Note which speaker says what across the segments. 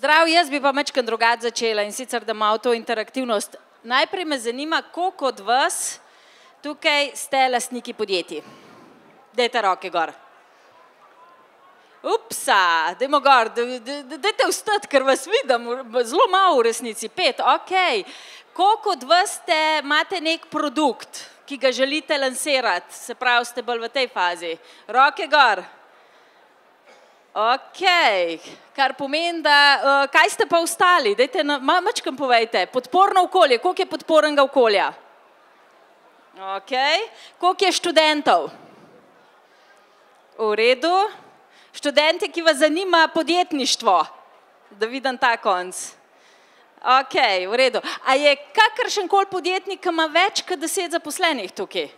Speaker 1: Zdrav, jaz bi pa majčkeno drugače začela in sicer, da malo to interaktivnost. Najprej me zanima, koliko od vas tukaj ste lastniki podjetij. Dajte roke gor. Upsa, dajmo gor, dajte vstati, ker vas vidim, zelo malo v resnici, 5, okej. Koliko od vas imate nek produkt, ki ga želite lansirati, se pravi, ste bolj v tej fazi? Roke gor. Okej, kar pomeni, da, kaj ste pa ostali? Dajte, majčkeno povejte, podporno okolje, koliko je podpornega okolja? Okej, koliko je študentov? V redu. Študente, ki vas zanima podjetništvo, da vidim ta konc. Okej, v redu. A je kakršenkoli podjetnik, ki ima več kot 10 zaposlenih tukaj?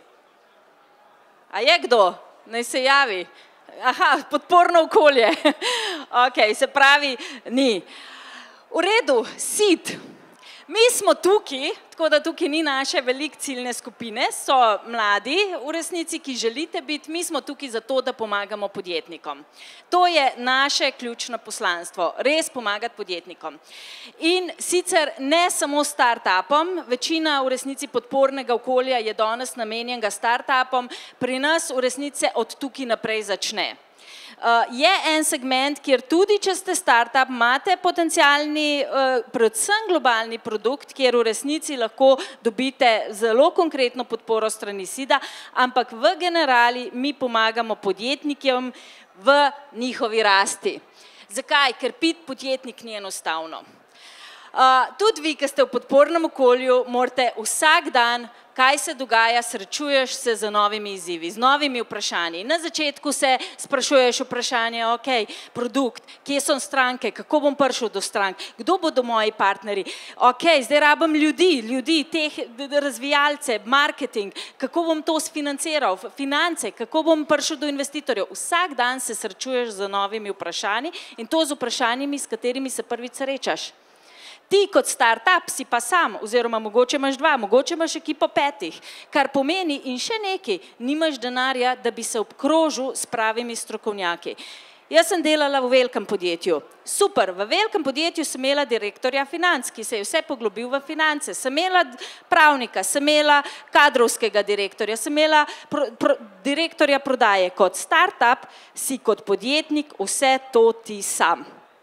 Speaker 1: A je kdo? Naj se javi. Aha, podporno okolje. Okej, se pravi, ni. V redu, SEED. Mi smo tukaj, tako da tukaj ni naše velike ciljne skupine, so mladi v resnici, ki želite biti, mi smo tukaj zato, da pomagamo podjetnikom. To je naše ključno poslanstvo, res pomagati podjetnikom. In sicer ne samo startupom, večina v resnici podpornega okolja je danes namenjenega startupom, pri nas v resnici od tukaj naprej začne. Je en segment, kjer tudi, če ste startup, imate potencialni, predvsem globalni produkt, kjer v resnici lahko dobite zelo konkretno podporo strani SEED-a, ampak v generali mi pomagamo podjetnikom v njihovi rasti. Zakaj? Ker biti podjetnik ni enostavno. Tudi vi, ki ste v podpornem okolju, morate vsak dan, kaj se dogaja, srečuješ se z novimi izzivi, z novimi vprašanji. Na začetku se sprašuješ vprašanje, okej, produkt, kje so stranke, kako bom prišel do strank, kdo bodo moji partnerji, okej, zdaj rabim ljudi, teh razvijalce, marketing, kako bom to sfinanciral, finance, kako bom prišel do investitorjev. Vsak dan se srečuješ z novimi vprašanji in to z vprašanjimi, s katerimi se prvič srečaš. Ti kot startup si pa sam, oziroma mogoče imaš 2, mogoče imaš ekipo 5, kar pomeni in še nekaj, nimaš denarja, da bi se obkrožil s pravimi strokovnjaki. Jaz sem delala v velikem podjetju. Super, v velikem podjetju sem imela direktorja financ, ki se je vse poglobil v finance. Sem imela pravnika, sem imela kadrovskega direktorja, sem imela direktorja prodaje. Kot startup si kot podjetnik vse to ti sam.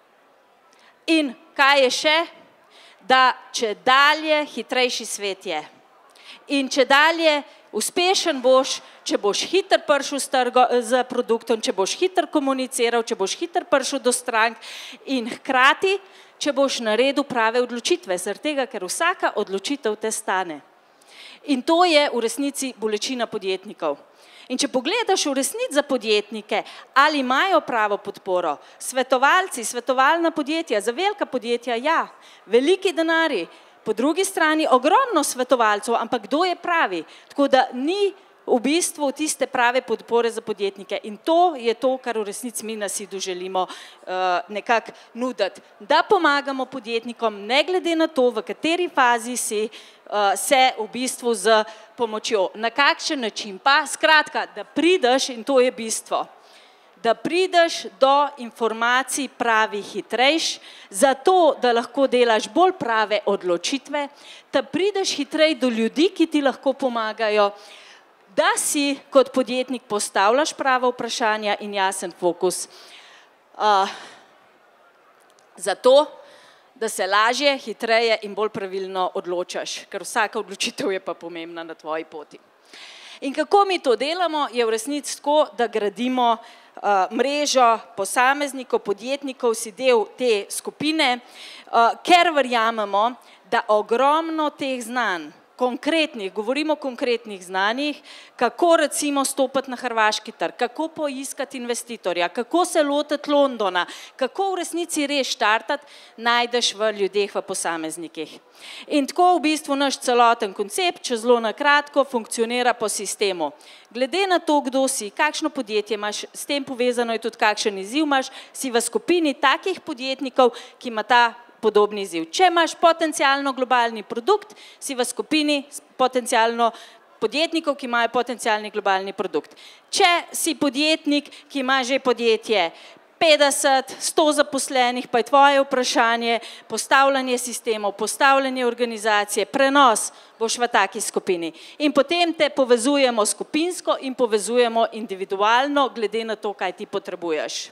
Speaker 1: In kaj je še? Da če dalje hitrejši svet je. In če dalje uspešen boš, če boš hitro prišel z produktom, če boš hitro komuniciral, če boš hitro prišel do strank in hkrati, če boš naredil prave odločitve, zaradi tega, ker vsaka odločitev te stane. In to je v resnici bolečina podjetnikov. In če pogledaš v resnici za podjetnike, ali imajo pravo podporo, svetovalci, svetovalna podjetja, za velika podjetja, ja, veliki denarji, po drugi strani ogromno svetovalcev, ampak kdo je pravi? Tako da ni v bistvu tiste prave podpore za podjetnike in to je to, kar v resnici mi na SEED-u želimo nekako nuditi. Da pomagamo podjetnikom, ne glede na to, v kateri fazi si, se v bistvu z pomočjo. Na kakšen način pa? Skratka, da prideš, in to je bistvo, da prideš do informacij pravi hitrejš, zato, da lahko delaš bolj prave odločitve, da prideš hitrej do ljudi, ki ti lahko pomagajo, da si kot podjetnik postavljaš prava vprašanja in jasen fokus. Zato, da se lažje, hitreje in bolj pravilno odločaš, ker vsaka odločitev je pa pomembna na tvoji poti. In kako mi to delamo, je v resnici tako, da gradimo mrežo posameznikov, podjetnikov, si del te skupine, ker verjamemo, da ogromno teh znanj, konkretnih, govorimo o konkretnih znanjih, kako recimo stopiti na hrvaški trg, kako poiskati investitorja, kako se lotiti Londona, kako v resnici res štartati, najdeš v ljudeh, v posameznikih. In tako v bistvu naš celoten koncept, če zelo na kratko, funkcionira po sistemu. Glede na to, kdo si, kakšno podjetje imaš, s tem povezano je tudi kakšen izziv imaš, si v skupini takih podjetnikov, ki ima ta podobni izziv. Če imaš potencialno globalni produkt, si v skupini potencialno podjetnikov, ki imajo potencialni globalni produkt. Če si podjetnik, ki ima že podjetje, 50, 100 zaposlenih, pa je tvoje vprašanje, postavljanje sistemov, postavljanje organizacije, prenos, boš v taki skupini. In potem te povezujemo skupinsko in povezujemo individualno, glede na to, kaj ti potrebuješ.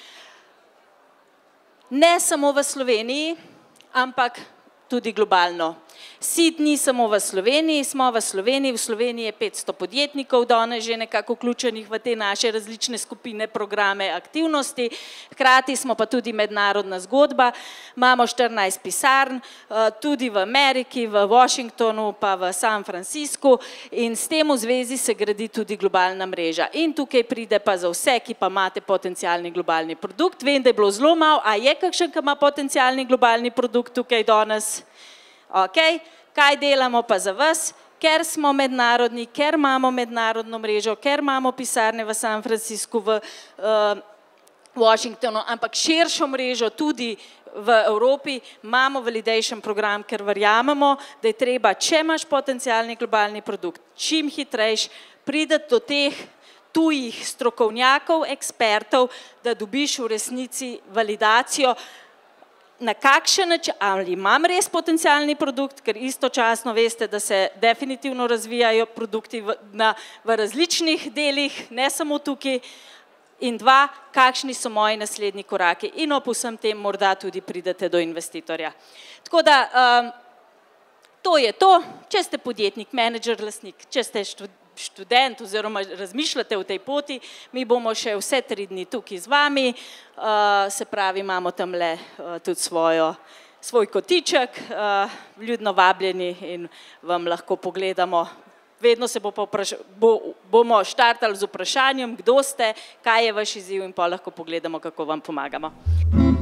Speaker 1: Ne samo v Sloveniji, ampak tudi globalno. SEED ni samo v Sloveniji, smo v Sloveniji je 500 podjetnikov, danes že nekako vključenih v te naše različne skupine, programe, aktivnosti, hkrati smo pa tudi mednarodna zgodba, imamo 14 pisarn, tudi v Ameriki, v Washingtonu, pa v San Franciscu in s tem v zvezi se gradi tudi globalna mreža. In tukaj pride pa za vse, ki pa imate potencialni globalni produkt, vem, da je bilo zelo malo, a je kakšen, ki ima potencialni globalni produkt tukaj danes? Ok, kaj delamo pa za vas, ker smo mednarodni, ker imamo mednarodno mrežo, ker imamo pisarne v San Franciscu, v Washingtonu, ampak širšo mrežo tudi v Evropi, imamo validation program, ker verjamemo, da je treba, če imaš potencialni globalni produkt, čim hitrejš prideti do teh tujih strokovnjakov, ekspertov, da dobiš v resnici validacijo, na kakšen način, ali imam res potencialni produkt, ker istočasno veste, da se definitivno razvijajo produkti v različnih delih, ne samo tukaj, in dva, kakšni so moji naslednji koraki in ob vsem tem morda tudi pridete do investitorja. Tako da, to je to, če ste podjetnik, menedžer, lastnik, če ste študent oziroma razmišljate o tej poti, mi bomo še vse 3 dni tukaj z vami, se pravi, imamo tamle tudi svoj kotiček, vljudno vabljeni in vam lahko pogledamo. Vedno se bomo štartali z vprašanjem, kdo ste, kaj je vaš izziv in pa lahko pogledamo, kako vam pomagamo.